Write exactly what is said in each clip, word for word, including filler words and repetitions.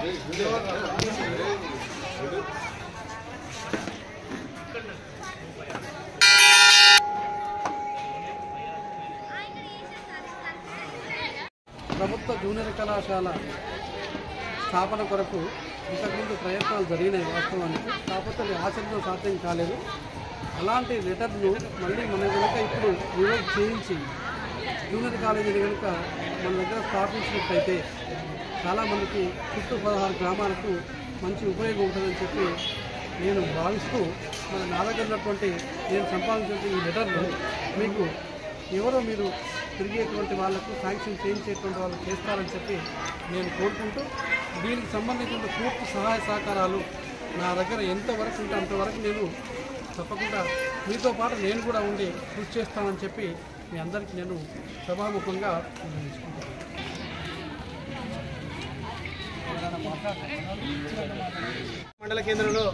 ప్రభుత్వ జూనియర్ కళాశాల స్థాపన కొరకు ఇంతకుముందు ప్రయత్నాలు జరిగినాయి వాస్తవానికి, కాకపోతే అది ఆచరణలో సాధ్యం కాలేదు. అలాంటి లెటర్ను మళ్ళీ మన కనుక ఇప్పుడు రివైజ్ చేయించి జూనియర్ కాలేజీని కనుక మన దగ్గర స్థాపించినట్లయితే చాలామందికి చుట్టూ పదహారు గ్రామాలకు మంచి ఉపయోగం ఉంటుందని చెప్పి నేను భావిస్తూ మన నా దగ్గర ఉన్నటువంటి నేను సంపాదించిన ఈ లెటర్ను మీకు ఎవరో మీరు తిరిగేటువంటి వాళ్ళకు శాంక్షన్ చేయించేటువంటి వాళ్ళు చేస్తారని చెప్పి నేను కోరుకుంటూ దీనికి సంబంధించిన పూర్తి సహాయ సహకారాలు నా దగ్గర ఎంతవరకు ఉంటే అంతవరకు నేను తప్పకుండా మీతో పాటు నేను కూడా ఉండి కృషి చేస్తానని చెప్పి మీ అందరికీ నేను సభాముఖంగా నిర్ణయించుకుంటాను. మండల కేంద్రంలో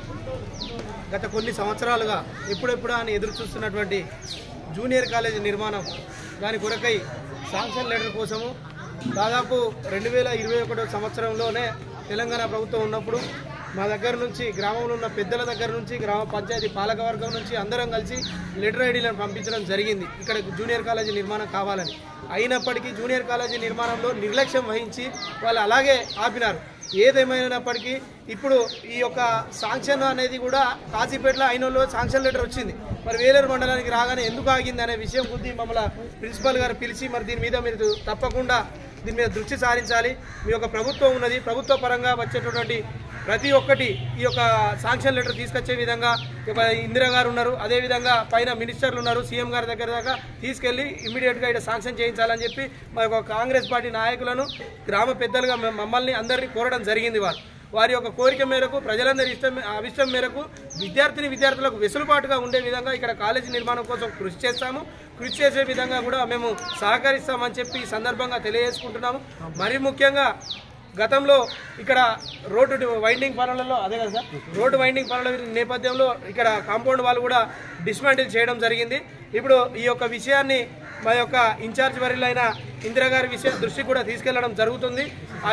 గత కొన్ని సంవత్సరాలుగా ఎప్పుడెప్పుడు అని ఎదురు చూస్తున్నటువంటి జూనియర్ కాలేజీ నిర్మాణం దాని కొరకై శాంక్షన్ లెటర్ కోసము దాదాపు రెండు వేల ఇరవై ఒకటో సంవత్సరంలోనే తెలంగాణ ప్రభుత్వం ఉన్నప్పుడు మా దగ్గర నుంచి గ్రామంలో ఉన్న పెద్దల దగ్గర నుంచి గ్రామ పంచాయతీ పాలకవర్గం నుంచి అందరం కలిసి లెటర్ ఐడీలను పంపించడం జరిగింది ఇక్కడ జూనియర్ కాలేజీ నిర్మాణం కావాలని. అయినప్పటికీ జూనియర్ కాలేజీ నిర్మాణంలో నిర్లక్ష్యం వహించి వాళ్ళు అలాగే ఆపినారు. ఏదేమైనప్పటికీ ఇప్పుడు ఈ యొక్క శాంక్షన్ అనేది కూడా కాజీపేటలో అయినలో శాంక్షన్ లెటర్ వచ్చింది. మరి వేలేరు మండలానికి రాగానే ఎందుకు ఆగింది అనే విషయం కొద్ది మమ్మల్ని ప్రిన్సిపల్ గారు పిలిచి మరి దీని మీద మీరు తప్పకుండా దీని మీద దృష్టి సారించాలి. మీ యొక్క ప్రభుత్వం ఉన్నది, ప్రభుత్వ పరంగా వచ్చేటటువంటి ప్రతి ఒక్కటి ఈ యొక్క శాంక్షన్ లెటర్ తీసుకొచ్చే విధంగా ఇందిరా గారు ఉన్నారు, అదేవిధంగా పైన మినిస్టర్లు ఉన్నారు, సీఎం గారి దగ్గర దాకా తీసుకెళ్లి ఇమ్మీడియట్గా ఇక్కడ శాంక్షన్ చేయించాలని చెప్పి మా యొక్క కాంగ్రెస్ పార్టీ నాయకులను గ్రామ పెద్దలుగా మమ్మల్ని అందరినీ కోరడం జరిగింది. వారు వారి యొక్క కోరిక మేరకు ప్రజలందరి ఇష్టం అభిష్టం మేరకు విద్యార్థిని విద్యార్థులకు వెసులుబాటుగా ఉండే విధంగా ఇక్కడ కాలేజీ నిర్మాణం కోసం కృషి చేస్తాము. కృషి చేసే విధంగా కూడా మేము సహకరిస్తామని చెప్పి ఈ సందర్భంగా తెలియజేసుకుంటున్నాము. మరి ముఖ్యంగా గతంలో ఇక్కడ రోడ్డు వైండింగ్ పనులలో అదే కదా సార్ రోడ్డు వైండింగ్ పనుల నేపథ్యంలో ఇక్కడ కాంపౌండ్ వాళ్ళు కూడా డిస్మాంటిల్ చేయడం జరిగింది. ఇప్పుడు ఈ యొక్క విషయాన్ని మా యొక్క ఇన్ఛార్జ్ వర్యులైన ఇందిరా గారి విషయం దృష్టి కూడా తీసుకెళ్లడం జరుగుతుంది.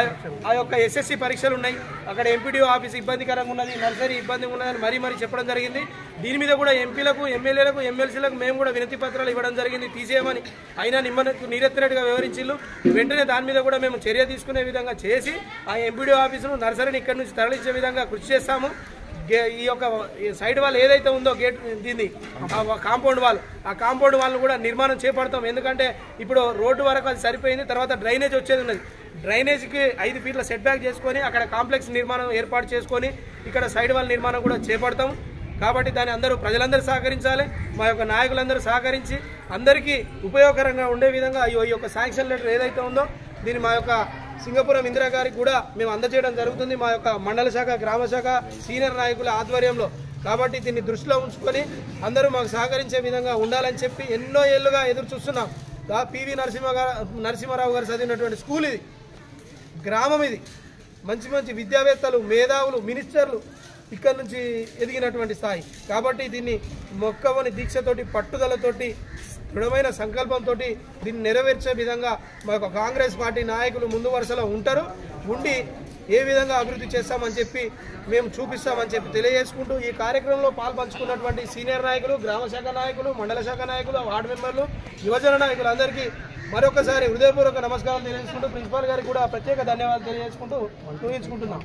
ఆ యొక్క ఎస్ఎస్సి పరీక్షలు ఉన్నాయి, అక్కడ ఎంపీడీఓ ఆఫీస్ ఇబ్బందికరంగా ఉన్నది, నర్సరీ ఇబ్బంది ఉన్నదని మరీ మరీ చెప్పడం జరిగింది. దీని మీద కూడా ఎంపీలకు ఎమ్మెల్యేలకు ఎమ్మెల్సీలకు మేము కూడా వినతి పత్రాలు ఇవ్వడం జరిగింది తీసేయమని. అయినా నిమ్మకు నీరెత్తినట్టుగా వివరించిల్లు. వెంటనే దాని మీద కూడా మేము చర్య తీసుకునే విధంగా చేసి ఆ ఎంపీడీఓ ఆఫీసును నర్సరీని ఇక్కడి నుంచి తరలించే విధంగా కృషి చేస్తాము. ఈ యొక్క సైడ్ వాల్ ఏదైతే ఉందో గేట్ దీన్ని కాంపౌండ్ వాల్ ఆ కాంపౌండ్ వాల్ను కూడా నిర్మాణం చేపడతాం. ఎందుకంటే ఇప్పుడు రోడ్డు వరకు అది సరిపోయింది, తర్వాత డ్రైనేజ్ వచ్చేది ఉన్నది. డ్రైనేజ్కి ఐదు ఫీట్ల సెట్ బ్యాక్ చేసుకొని అక్కడ కాంప్లెక్స్ నిర్మాణం ఏర్పాటు చేసుకొని ఇక్కడ సైడ్ వాల్ నిర్మాణం కూడా చేపడతాం. కాబట్టి దాన్ని అందరూ ప్రజలందరూ సహకరించాలి, మా యొక్క నాయకులందరూ సహకరించి అందరికీ ఉపయోగకరంగా ఉండే విధంగా ఈ యొక్క శాంక్షన్ లెటర్ ఏదైతే ఉందో దీన్ని మా యొక్క సింగపురం ఇందిరా గారికి కూడా మేము అందజేయడం జరుగుతుంది మా యొక్క మండల శాఖ గ్రామ శాఖ సీనియర్ నాయకుల ఆధ్వర్యంలో. కాబట్టి దీన్ని దృష్టిలో ఉంచుకొని అందరూ మాకు సహకరించే విధంగా ఉండాలని చెప్పి ఎన్నో ఏళ్లుగా ఎదురు చూస్తున్నాం. పివి నరసింహ గారు నరసింహారావు గారు చదివినటువంటి స్కూల్ ఇది, గ్రామం ఇది. మంచి మంచి విద్యావేత్తలు, మేధావులు, మినిస్టర్లు ఇక్కడ నుంచి ఎదిగినటువంటి స్థాయి. కాబట్టి దీన్ని మొక్కవని దీక్షతోటి పట్టుదలతోటి దృఢమైన సంకల్పంతో దీన్ని నెరవేర్చే విధంగా మా యొక్క కాంగ్రెస్ పార్టీ నాయకులు ముందు వరుసలో ఉంటారు. ఉండి ఏ విధంగా అభివృద్ధి చేస్తామని చెప్పి మేము చూపిస్తామని చెప్పి తెలియజేసుకుంటూ ఈ కార్యక్రమంలో పాల్పంచుకున్నటువంటి సీనియర్ నాయకులు, గ్రామ శాఖ నాయకులు, మండల శాఖ నాయకులు, వార్డు మెంబర్లు, యువజన నాయకులు అందరికీ మరొకసారి హృదయపూర్వక నమస్కారాలు తెలియజేసుకుంటూ ప్రిన్సిపాల్ గారికి కూడా ప్రత్యేక ధన్యవాదాలు తెలియజేసుకుంటూ ఊహించుకుంటున్నాం.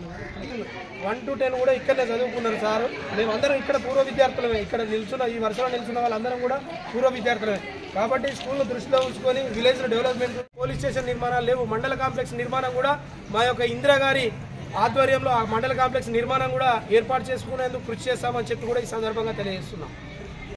వన్ టు టెన్ కూడా ఇక్కడనే చదువుకున్నారు సారు. మేమందరం ఇక్కడ పూర్వ విద్యార్థులమే, ఇక్కడ నిల్చున్న ఈ వరుసలో నిల్చున్న వాళ్ళందరం కూడా పూర్వ విద్యార్థులమే. కాబట్టి స్కూల్ను దృష్టిలో ఉంచుకొని విలేజ్ డెవలప్మెంట్, పోలీస్ స్టేషన్ నిర్మాణాలు లేవు, మండల కాంప్లెక్స్ నిర్మాణం కూడా మా యొక్క ఇందిరా గారి ఆధ్వర్యంలో ఆ మండల కాంప్లెక్స్ నిర్మాణం కూడా ఏర్పాటు చేసుకునేందుకు కృషి చేస్తామని చెప్పి కూడా ఈ సందర్భంగా తెలియజేస్తున్నాం.